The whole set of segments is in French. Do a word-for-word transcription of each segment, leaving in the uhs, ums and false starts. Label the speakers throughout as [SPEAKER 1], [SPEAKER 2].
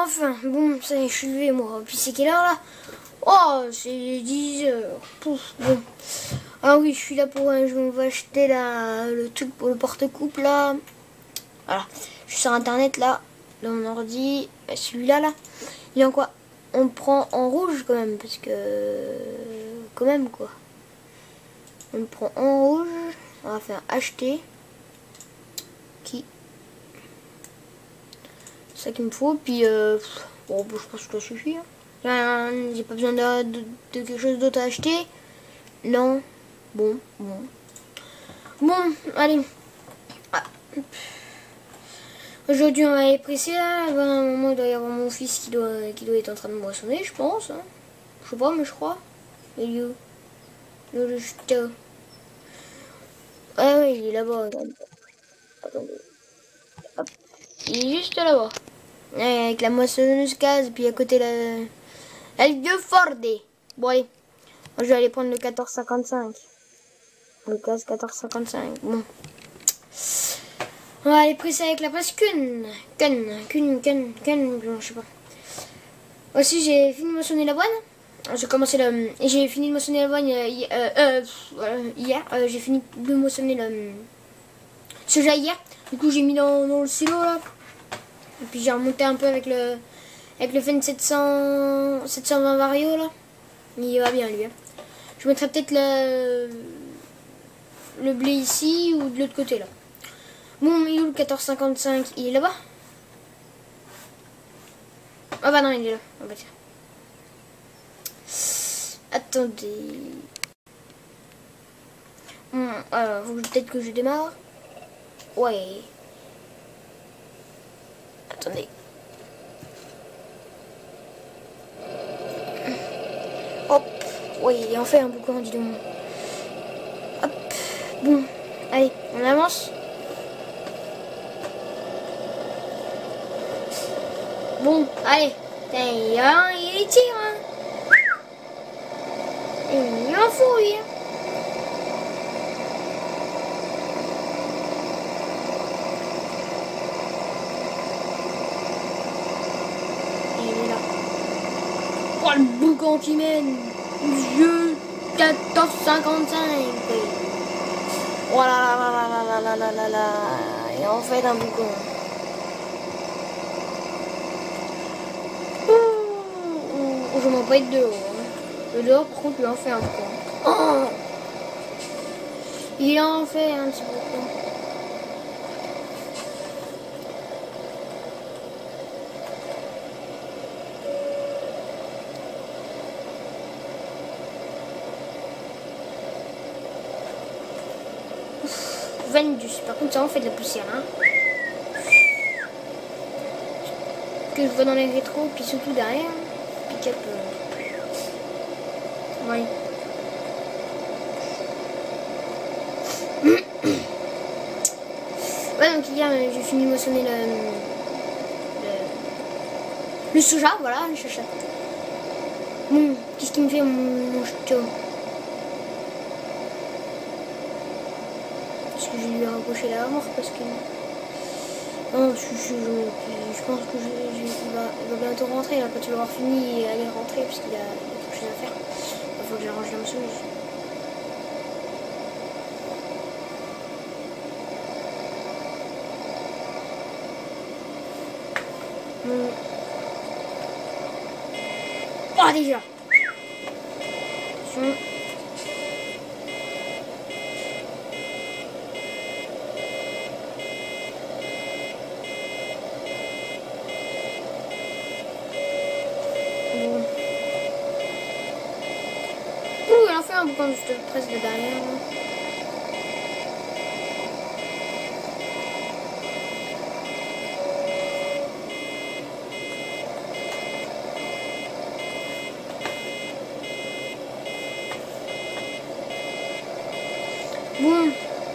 [SPEAKER 1] Enfin, bon, ça y est, je suis levé moi. Puis c'est quelle heure là? Oh, c'est dix heures. Pouf, bon. Ah oui, je suis là pour... Euh, je vais acheter la, le truc pour le porte-coupe là. Voilà. Je suis sur internet là. Dans mon ordi. Celui-là là. Il est en quoi? On le prend en rouge quand même. Parce que... Quand même quoi. On le prend en rouge. On va faire acheter. Qui? C'est ça qu'il me faut. Puis... Euh, bon, je pense que ça suffit. Hein. J'ai pas besoin de, de, de quelque chose d'autre à acheter. Non. Bon, bon. Bon, allez. Ah. Aujourd'hui, on va aller presser là. À un moment, il doit y avoir mon fils qui doit, qui doit être en train de moissonner, je pense. Hein. Je sais pas, mais je crois. Il est où? Le juste. Ah oui, il est là-bas. Attendez. Hop. Il est juste là-bas. Avec la moissonneuse case, puis à côté la... Elle de Fordé. Bon, allez. Moi, je vais aller prendre le quatorze cinquante-cinq. Le case quatorze cinquante-cinq. Bon. On va aller presser avec la presse Kun. Kun, Kun, Kun, Kun, je sais pas. Aussi, j'ai fini de moissonner l'avoine. J'ai commencé le... J'ai fini de moissonner l'avoine euh, euh, euh, hier. Euh, j'ai fini de moissonner le soja hier. Du coup, j'ai mis dans, dans le silo là. Et puis j'ai remonté un peu avec le avec le Fen sept cents, sept cent vingt Vario là. Il va bien lui. Hein. Je mettrai peut-être le le blé ici ou de l'autre côté là. Bon, il est où le quatorze cinquante-cinq? Il est là-bas? Ah bah non, il est là. Ah bah tiens. Attendez. Bon, alors, faut peut-être que je démarre. Ouais. Attendez. Hop. Ouais, il est en fait un boucan, dis donc. Hop. Bon. Allez, on avance. Bon, allez. Il y tire, hein. Il en fouille. Il est là. Oh, le boucan qui mène. Jeu quatorze cinquante-cinq. Oh là là là là là là là là là. Et en fait un boucan. Je m'en pas être dehors. Hein. Le dehors, par contre, il en fait un boucan. Oh, il en fait un petit boucan. Vendus. Par contre, ça en fait de la poussière. Hein. Que je vois dans les rétros, puis surtout derrière. Pick-up. Euh... Ouais. Ouais, donc hier, j'ai fini de moissonner le, le, le soja, voilà, le chacha. Bon, qu'est-ce qu'il me fait, mon, mon ch'to? Est-ce que je lui ai rapproché la mort parce que... Non, je, je, je, je pense que je, je, il, va, il va bientôt rentrer, là, quand il va avoir fini et aller rentrer, parce qu'il a, a quelque chose à faire. Il faut que j'arrange la moissonneuse. Bon. Oh, déjà. Attention. Un boucan juste presque de derrière. Bon.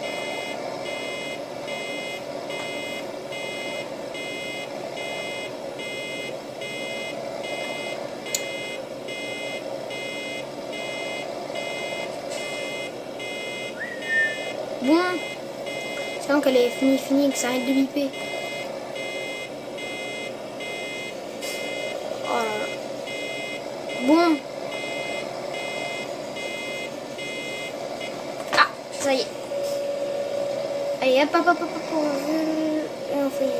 [SPEAKER 1] Bon, c'est bon qu'elle est finie, finie, que ça arrête de biper. Bon. Ah, ça y est. Allez, hop, hop, hop, hop, hop. Et on fait...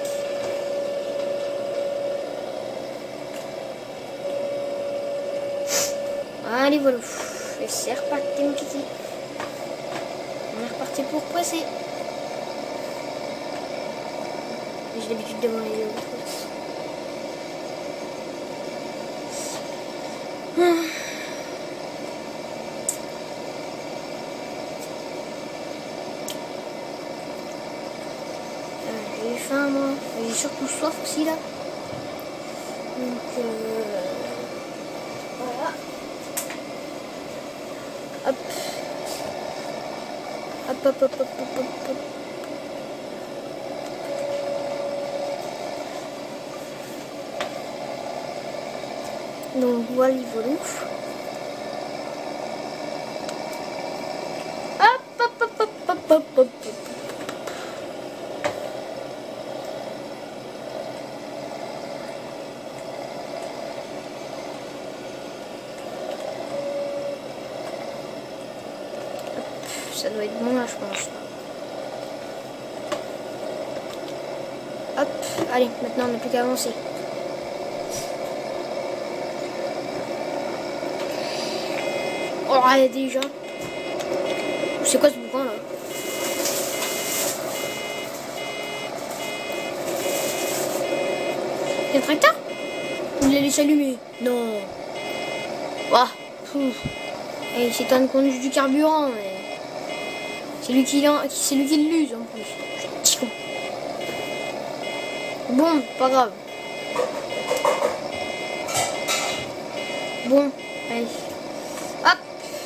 [SPEAKER 1] Allez, voilà. Et c'est reparti, mon kiki. On est reparti pour presser. J'ai l'habitude de voir les autres. J'ai faim, moi. J'ai surtout soif aussi, là. Donc, euh... voilà. Hop. Hop, hop, hop, hop, hop, hop, hop. Donc, voilà, voilà. Hop, hop, hop, hop, hop, hop, hop. Ça doit être bon là, je pense. Hop, allez, maintenant on n'a plus qu'à avancer. Oh, allez, déjà. C'est quoi ce boucan là? C'est un tracteur? Il l'a laissé allumer. Non. Ouah. Et c'est un conduit du carburant, mais. C'est lui qui c'est lui qui l'use en plus. Petit con. Bon, pas grave. Bon, allez. Hop.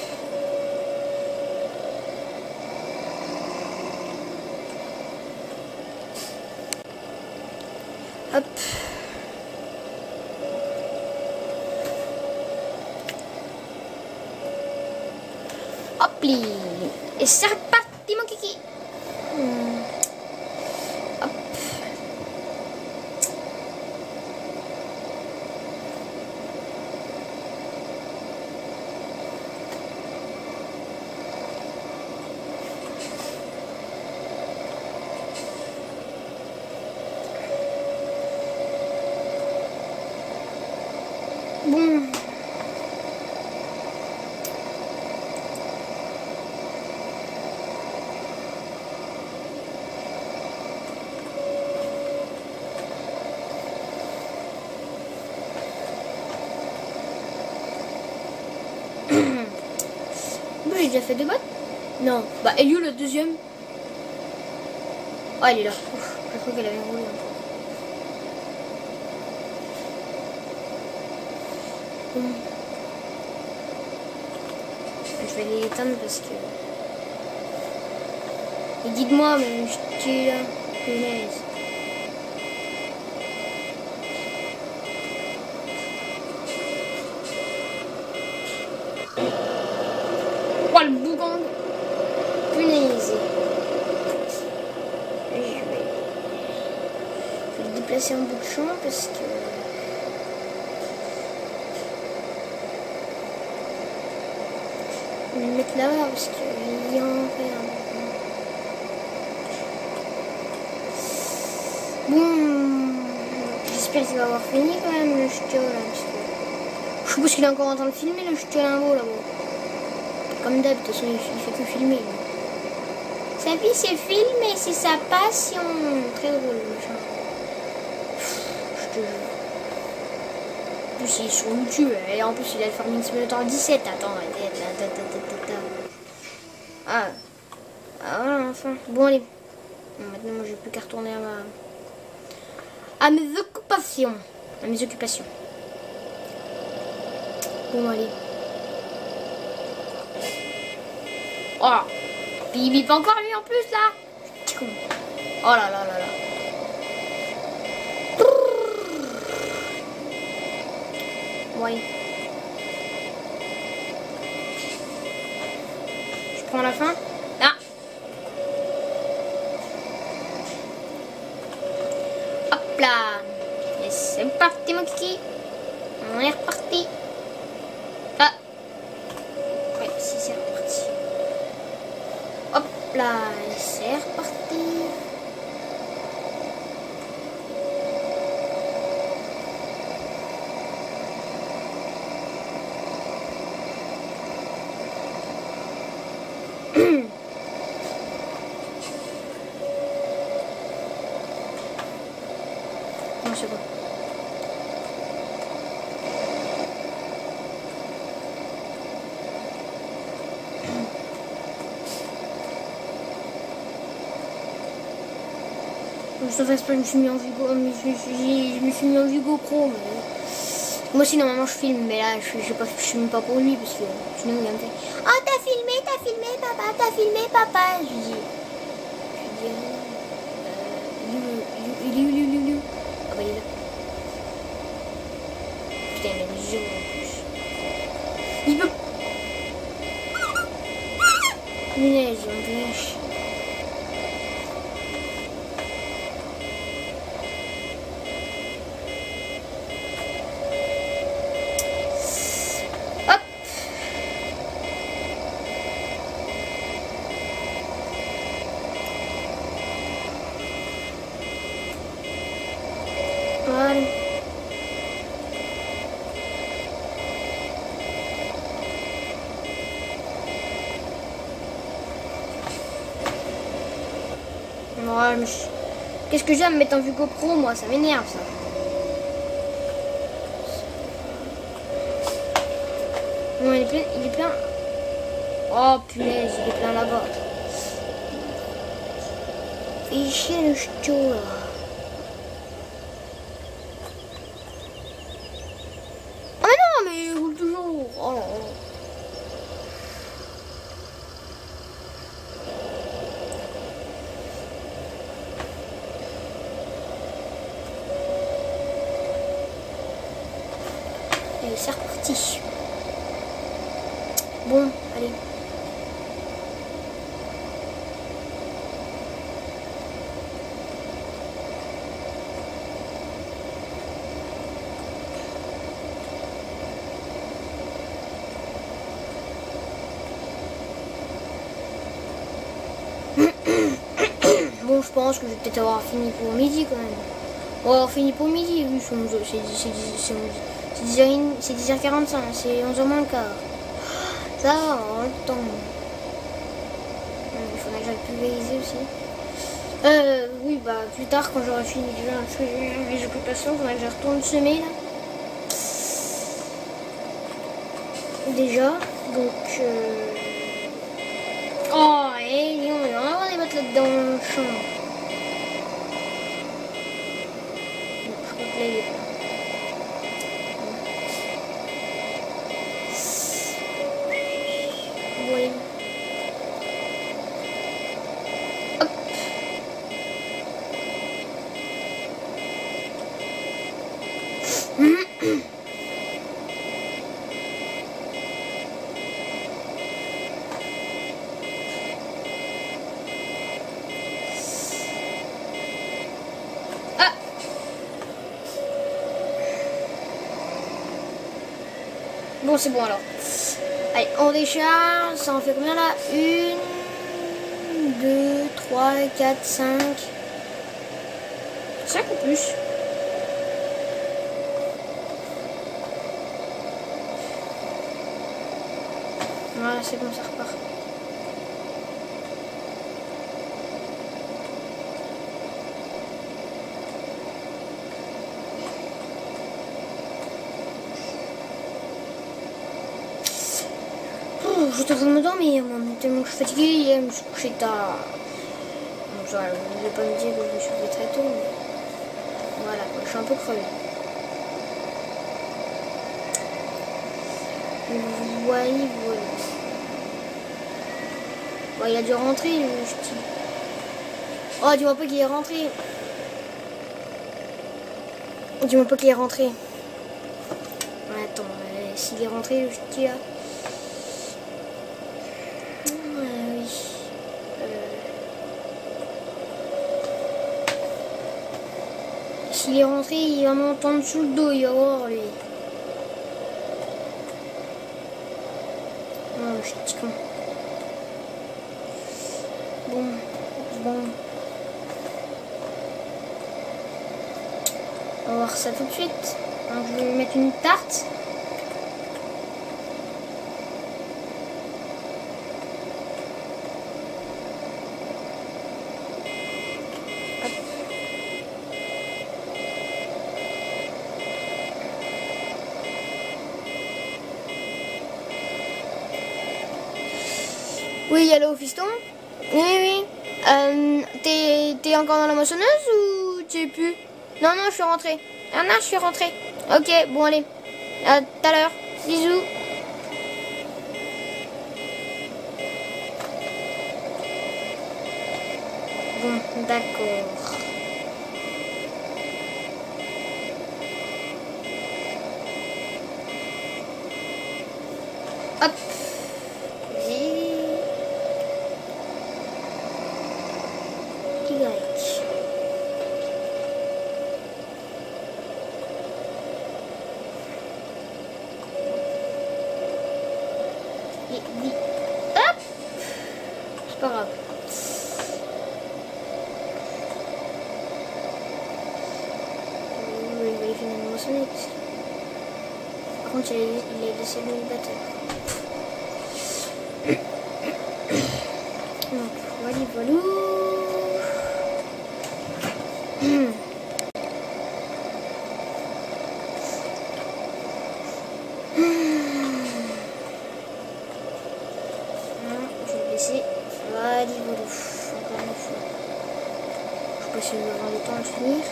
[SPEAKER 1] Hop. Hop. Et c'est reparti, mon kiki. Hmm. Hop. Bon. J'ai déjà fait deux bottes? Non. Bah, Elio, le deuxième. Oh, il est là. Ouf, je crois qu'elle avait roulé. Hum. Je vais les éteindre parce que... Et dites-moi, mais je suis là. Punaise. Oh, le bougon. Punaise. Je vais... je vais le déplacer en bout de champ parce que... Je vais le mettre là-bas parce qu'il y en a. Bon, j'espère qu'il va avoir fini quand même le ch'tio là, parce que je suppose qu'il est encore en train de filmer le ch'tio là-haut là-bas. Comme d'hab, de toute façon il, il fait que filmer. Sa vie c'est filmer, c'est sa passion. Très drôle le machin. Je te jure. En plus il est sur YouTube, et en plus il a le Farming Simulator dix-sept. Attends, ah, ah voilà, enfin. Bon allez. Maintenant moi j'ai plus qu'à retourner à ma... à mes occupations. À mes occupations. Bon, allez. Oh, puis il bip encore lui en plus là. Petit con. Oh là là là là. Ouais. Je prends la fin. Là. Hop là. Et c'est parti mon kiki. On est reparti. là, et c'est reparti. Non, c'est bon. Je ne pas, je me suis mis en Vigo, je me suis, je me suis mis en Vigo Pro. Mais... moi aussi normalement je filme, mais là je, je, pas, je filme pas pour lui parce que sinon il va me faire oh t'as filmé, t'as filmé papa, t'as filmé papa. Je lui dis, je lui dis euh, il est où, il est où, il est où, il est où, il est où. Ah bah il est là. Putain il a mis zéro en plus. Il peut. Punaise, il me fait lâche. Voilà. Moi, je... qu'est-ce que j'aime mettre en Vigo Pro, moi, ça m'énerve ça. Non, il est plein, il est plein. Oh punaise, il est plein là-bas. Et chez le ch'tio là. Oh là là. Allez, c'est reparti. Bon, allez. Bon, je pense que je vais peut-être avoir fini pour midi quand même. On va avoir fini pour midi, oui, c'est dix heures quarante-cinq, c'est onze heures moins le quart. Ça va, en le temps. Il faudrait que j'aille pulvériser aussi. Euh, oui, bah, plus tard, quand j'aurai fini les occupations, il faudrait que je retourne semer, là. Déjà, donc... Euh... Oh, et on va avoir des bottes là-dedans dans le champ. Bon, je crois que là, il est pas. Oui. Hop. Ah. Bon, c'est bon alors. Allez, on décharge, ça en fait combien là? Une, deux, trois, quatre, cinq. cinq ou plus. Voilà, c'est bon, ça repart. Je suis en train de me dormir, moi, tellement que je suis fatiguée, hier, je me suis couché tard. Bon, ça, je ne vais pas me dire que je me suis levé très tôt, mais voilà, quoi, je suis un peu crevée. Vous voyez, voilà. Bon, il a dû rentrer, le ch'ti. Oh, dis-moi pas qu'il est rentré. Dis-moi pas qu'il est rentré. Attends, euh, s'il est rentré, le ch'ti là. S'il est rentré, il va m'entendre sous le dos, il va voir lui. Oh, je suis con. Bon, bon. On va voir ça tout de suite. Donc je vais mettre une tarte. Hop. Oui, allô, fiston? Oui, oui. Euh, t'es encore dans la moissonneuse ou tu es plus? Non, non, je suis rentrée. Ah non, je suis rentrée. Ok, bon, allez. À tout à l'heure. Bisous. Bon, d'accord. Hop. Hop, c'est pas grave. Oui, il va finalement sonner. Par contre, il a laissé le batteur. Donc, voilà, voilà. Hmm. Voilà, voilà. Encore une fois. Je sais pas si je vais avoir le temps de finir.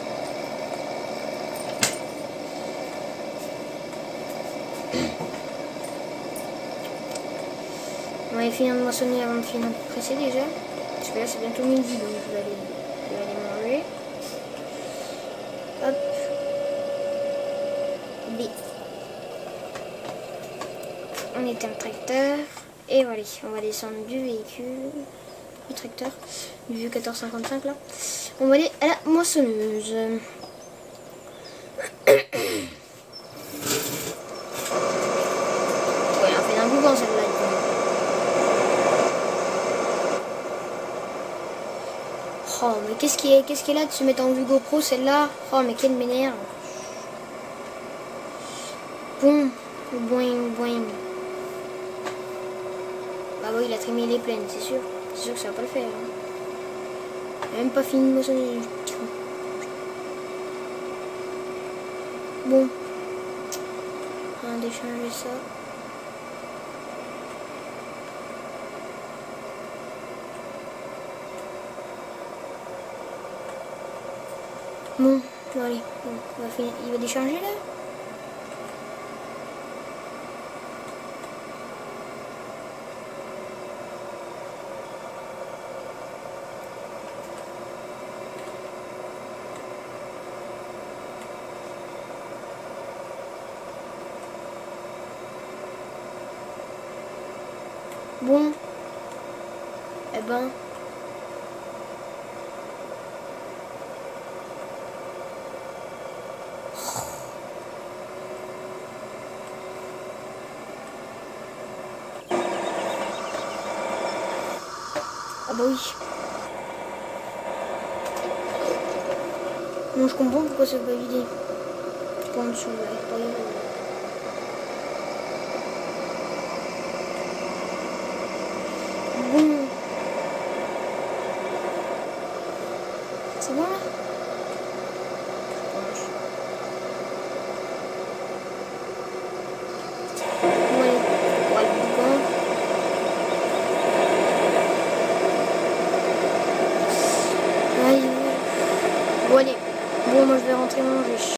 [SPEAKER 1] On va finir de moissonner avant de finir de presser déjà. Parce que là c'est bientôt midi donc je vais aller, je vais aller manger. Hop. B. On éteint le tracteur. Et voilà, on va descendre du véhicule. Du tracteur. Du vieux quatorze cinquante-cinq là. On va aller à la moissonneuse. Ouais, on fait un boucan celle-là. Oh, mais qu'est-ce qui est, qu'est-ce qui est là de se mettre en vue GoPro celle-là? Oh, mais quelle m'énerve. Bon, boing, boing. Bah oui, il a trimé les plaines, c'est sûr. C'est sûr que ça va pas le faire. Hein. Il a même pas fini de moissonner. Bon. On va déchanger ça. Bon, bon allez, bon, on va finir. Il va décharger là? Bon. Eh ben. Ah bah oui. Bon, je comprends pourquoi c'est pas vidé. Je pense sur le Bon. C'est bon là? Ouais. Voilà, bon. Allez. Bon allez. Bon, moi je vais rentrer manger.